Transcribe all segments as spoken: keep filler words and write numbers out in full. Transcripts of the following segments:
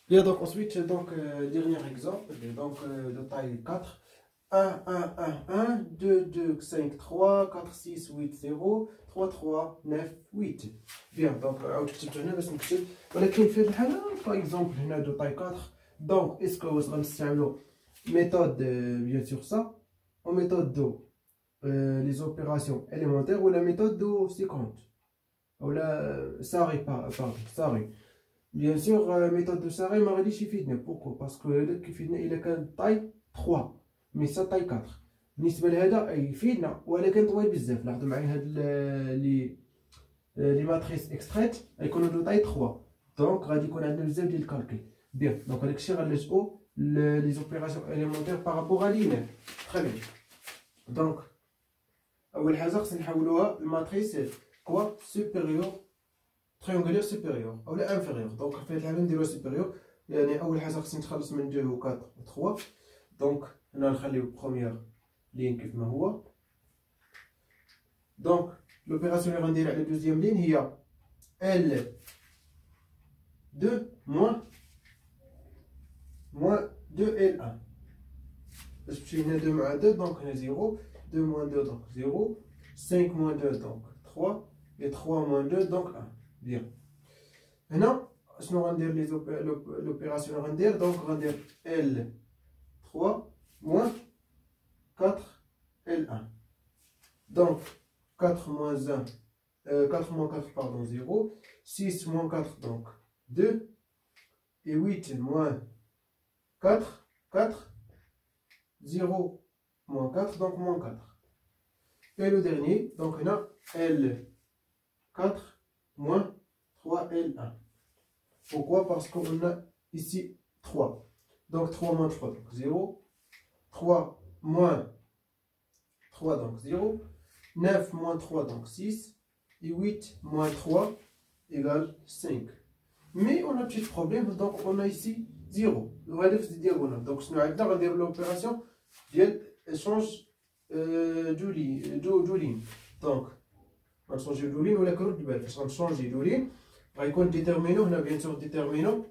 Bien, donc ensuite, donc, euh, dernier exemple, donc euh, de taille quatre. un, un, un, un, deux, deux, cinq, trois, quatre, six, huit, zéro, trois, trois, neuf, huit. Bien, donc عاود كتبت هنا باش نكتب، ولكن في هذه الحالة باغ اكزومبل هنا دو تاي أربعة. دونك اسكو واش غنستعملو méthode bien sûr ça ou méthode de euh, les opérations élémentaires ou la méthode de séquente ou la Sarri pardon Sarri. Bien sûr euh, méthode de Sarri ما غاديش يفيدنا. Pourquoi? parce que هذا كيفيدنا الا كان طاي ثلاثة مي سا طاي أربعة. بالنسبه لهذا يفيدنا ولكن طويل بزاف. لاحظوا معايا هاد لي لي ماتريس اكستريت غيكونوا دو طاي ثلاثة. دونك غادي يكون عندنا بزاف ديال الكالكول. بيان دونك هذاك الشيء غنلجؤوا les opérations élémentaires par rapport à linéaire. Très bien. Donc, أول حاجة خصنا نحولوها الماتريس كوا supérieur triangulaire supérieur أو لا inférieur. دونك في هاد الحالة نديروها supérieur. يعني أول حاجة خصني نتخلص من deux و quatre و trois. دونك هنا نخليو première ligne كيف ما هو. دونك l'opération اللي غندير على deuxième ligne هي L deux moins moins deux L un. Parce que j'ai deux moins deux, donc zéro. deux moins deux, donc zéro. cinq moins deux, donc trois. Et trois moins deux, donc un. Bien. Maintenant, si on va dire l'opération render, donc on va dire L trois moins quatre L un. Donc quatre moins un, euh, quatre moins quatre, pardon, zéro. six moins quatre, donc deux. Et huit moins quatre, quatre, zéro, moins quatre, donc moins quatre. Et le dernier, donc on a L quatre moins trois L un. Pourquoi? Parce qu'on a ici trois. Donc trois moins trois, donc zéro. trois moins trois, donc zéro. neuf moins trois, donc six. Et huit moins trois égale cinq. Mais on a un petit problème, donc on a ici zéro. وهذا في diagonale. Donc شنو عندنا غندير l'opération ديال échange دو لين دو دو لين. دونك غنشونجيو دو لين ولكن رد بالك فاش غنشونجي دو لين غيكون ديتيرمينو هنا بيان سور ديتيرمينو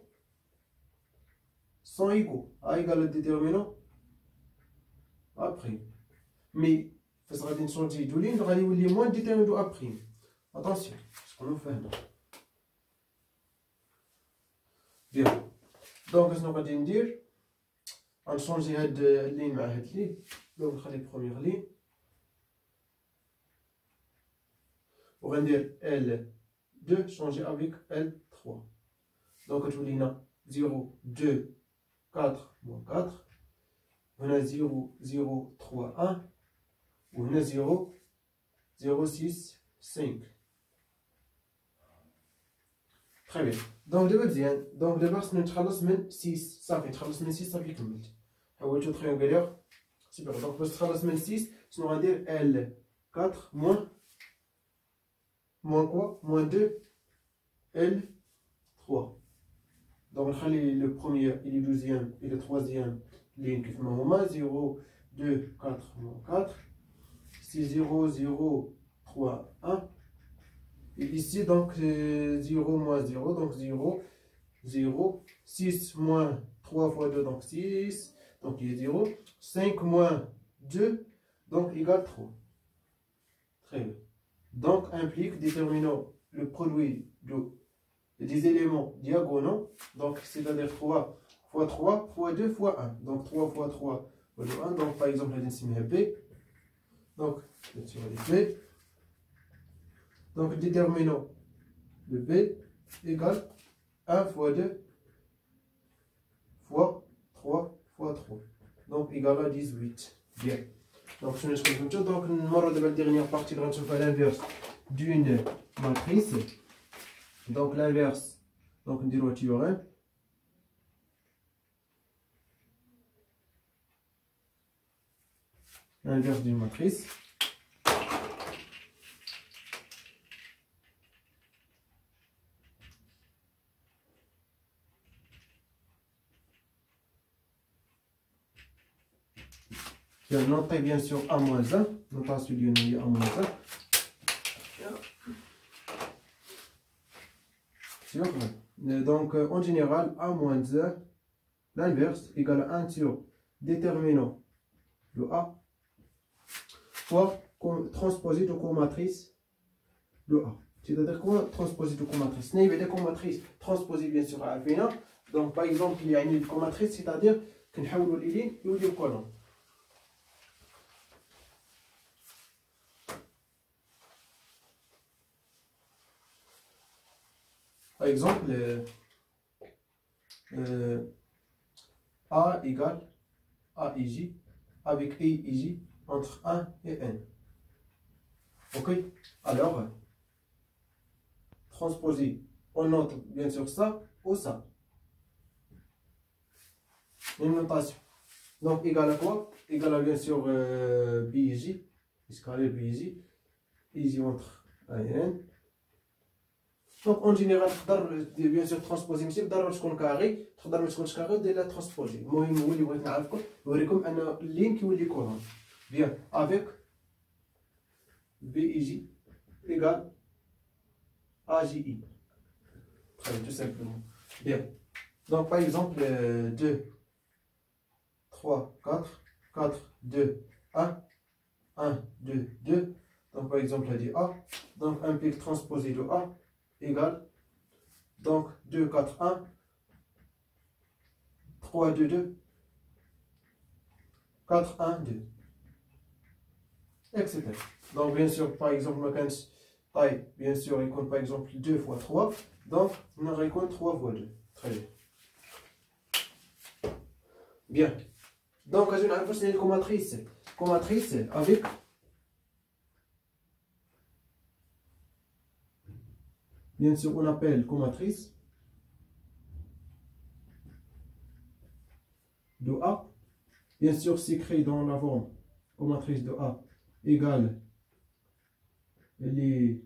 سون ايكو ا ايكال ديتيرمينو ا بريم. مي فاش غادي نشونجي دو لين غادي يولي موان ديتيرمينو ا بريم. اتونسيون شكون فاهم. بيان دونك شنو غادي ندير؟ غنشونجي هاد اللين مع هاد اللين. دونك نخلي بروميير لين وغندير L deux changer avec L trois. Donc كتولي هنا zéro deux quatre moins quatre. هنا zéro zéro trois un. وهنا zéro zéro six cinq. Très bien. Donc دابا مزيان. دونك دابا خصنا نتخلص من six. صافي نتخلص من six صافي كملت. حولتو تريونغولير سوبر. دونك باش نتخلص من six شنو غندير L quatre moins moins quoi? Moins deux L trois. Donc نخلي le premier et le deuxième et le troisième ligne كيف ما هما zéro deux quatre moins quatre. C'est zéro zéro trois un. Et ici donc zéro moins zéro, donc zéro zéro. six moins trois fois deux, donc six. Donc il est zéro. cinq moins deux, donc égale trois. Très bien. Donc implique déterminant le produit de, des éléments diagonaux. Donc c'est-à-dire trois fois trois fois deux fois un. Donc trois fois trois fois deux, un. Donc par exemple la décimale B. Donc sur les B. Donc déterminant de B égale un fois deux fois trois fois trois. Donc égale à dix-huit. Bien. Donc je vais donc de la dernière partie de l'inverse d'une matrice. Donc l'inverse, donc on dit le théorème. L'inverse d'une matrice. Notez bien sûr A moins un, notation du A moins un. Sur Euh, donc, euh, en général, a moins un, l'inverse, égale à un sur déterminant de A fois transposé de comatrice de A. C'est-à-dire quoi transposé de comatrice? Il y a des comatrices transposées bien sûr à Alpina. Donc, par exemple, il y a une comatrice, c'est-à-dire qu'on a les lignes et les colonnes. Par exemple, euh, euh, A égale A et J avec I et J entre un et N. Ok? Alors, transposer, on note bien sûr ça ou ça. Une notation. Donc, égal à quoi? Égal à bien sûr euh, B et J, escalier B et J, I J entre un et N. Donc, en général, bien sûr, transposer, mais si vous avez un carré, vous avez un carré de la transposer. Moi, je vais vous dire un lien qui est colonne. Bien, avec B I J égale A J I. Très bien, tout simplement. Bien. Donc, par exemple, deux, trois, quatre, quatre, deux, un, un, deux, deux. Donc, par exemple, on a dit A. Donc, un pic transposé de A égale. Donc, deux, quatre, un, trois, deux, deux, quatre, un, deux, et cetera. Donc, bien sûr, par exemple, ma taille, bien sûr, il compte par exemple deux fois trois. Donc, on aurait compte trois fois deux. Très bien. Bien. Donc, je vais vous une comatrice. Comatrice avec bien sûr, on appelle comatrice de A. Bien sûr, c'est écrit dans la forme comatrice de A égale les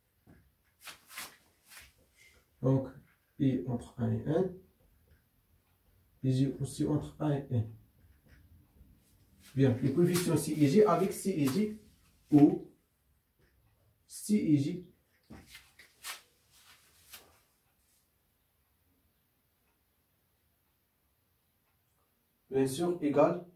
donc I entre un et N. Et J aussi entre un et N. Bien, les coefficients C et J avec C et J ou C et J bien sûr égale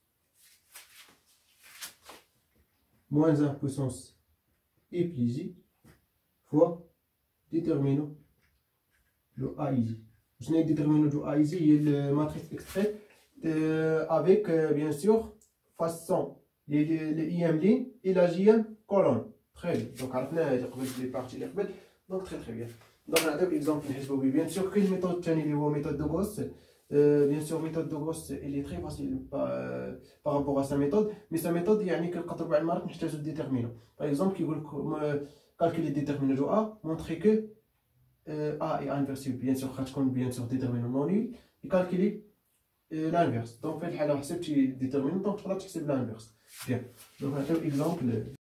moins un puissance I plus J fois déterminant de A I J. Je n'ai déterminant de A I J, il y a la matrice extraite euh, avec euh, bien sûr façon les, les, les I M lignes et la J M colonne. Très bien. Donc, on a les parties les rebelles. Donc, très très bien. Donc, on a un exemple. Bien sûr, qu'une méthode tient la méthode de Gauss. Euh, bien sûr, méthode de Gauss, elle est très facile par, euh, par rapport à sa méthode. Mais sa méthode, il y a une déterminant. Par exemple, qui veut calculer le déterminant de A, montrer que euh, A est inversible. Bien sûr, bien sûr, déterminant non nul. Et calculer l'inverse. Donc, في الحالة حسبتي déterminant, donc tu vas تحسب l'inverse. Bien. Donc, un exemple.